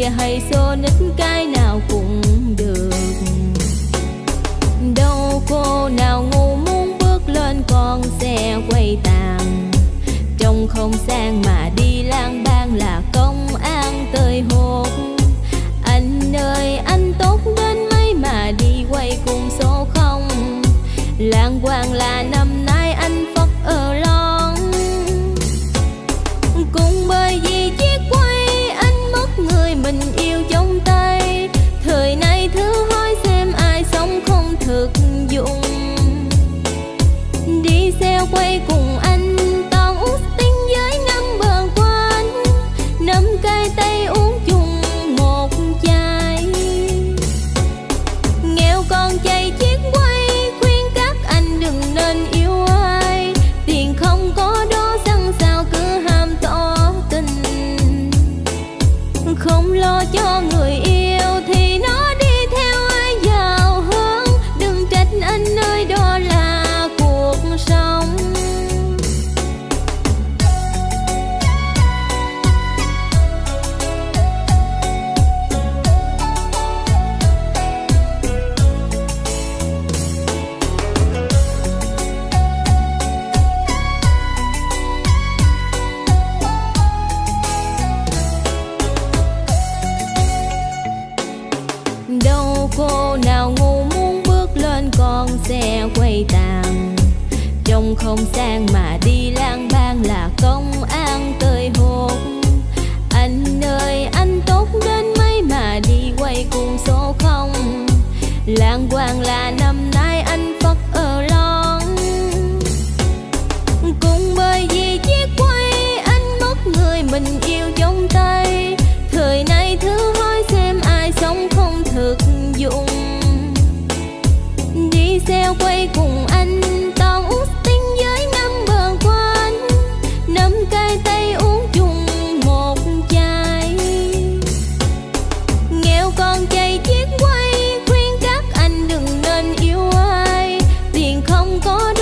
hay xô nít cái nào cũng được. Đâu cô nào ngu muốn bước lên con xe quay tàn, trông không sang mà đi lang bang là công an tới hốt. Anh ơi anh tốt đến mấy mà đi quay cùng số không, làng quang là năm nay anh phất ở lon. Cũng bởi vì chiếc quay anh mất người mình yêu trong tay, thời nay thử hỏi xem ai sống không thực dụng. Đi xe quay cùng anh toàn Austin với number one, nắm cái tay uống chung một chai. Nghèo con chạy chiếc quay khuyên các anh đừng nên yêu ai, tiền không có đó sẵn sao cứ ham tỏ tình. Không lo cho người yêu thì nó đi theo ai giàu hơn, đừng trách anh ơi đó là cuộc sống. Đâu cô nào ngu muốn bước lên con xe quay tàn, trông không sang mà đi lang bang là công an tới hốt. Anh ơi anh tốt đến mấy mà đi quay cùng số không, làng quang là năm nay anh phất ở lon. Cũng bởi vì chiếc quay anh mất người mình yêu trong tay, thời nay thử hỏi xem ai sống không thực dụng. Đi xe quay cùng anh toàn Austin với number one, nắm cái tay uống chung một chai. Nghèo con chạy chiếc quay khuyên các anh đừng nên yêu ai, tiền không có